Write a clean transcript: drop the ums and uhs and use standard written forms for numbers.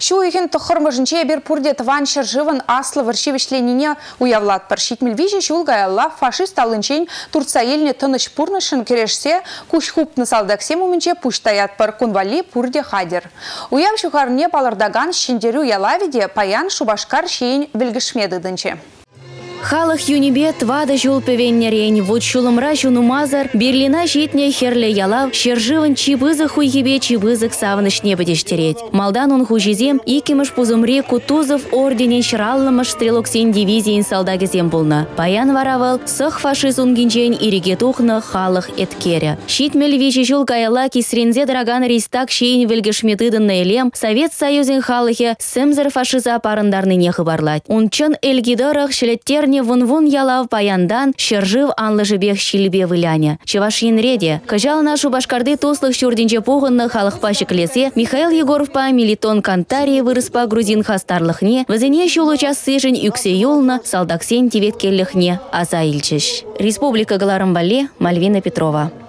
Шу ихин тұқырмыжынче бір пұрде тыван шыржывын аслы варшивішленіне уявлат пар. Шитмелвиже шул гаялла фашист алынчен Турция еліне тыныш пұрнышын керешсе, куш хупны салдаксе мумінче пуштаят пар кунвали пұрде хадер. Уяв шухарне палардаган шендерю ялавиде паян шубашкар шейін білгішмедыдынче. Халық юнибе твада жол певеннерен, вот шулымра жунумазар, Берлина житне херле ялав, шержывын чибызы хуйгебе чибызык савынышне бедештереть. Малдан он хужизем, икимыш пузымре Кутузов орденен шыраллымыш стрелоксен дивизиен салдагезем булна. Паян варавал, сых фашиз унгенчен иригетухны халық эткере. Шитмел вичи жул каяла кисрензе драган рейстак шейн вельгешметыдын наилем, Совет Союзен халыхе сымзыр фашиза парындарны не хыбарлать. Унчын эльгидорах шелеттерне вон ялав паяндан шержив анлыжыбех шилбе выляне. Чевашин реде. Кажал нашу башкарды тослых шурдинче погынны халықпа шеклесе Михаил Егоровпа Мелитон Кантарии вырыспа грузин хастарлыхне, вазене шулу час сыжын юксе юлна салдаксен тивет келлыхне аза илчеш. Республика Галарымбале, Мальвина Петрова.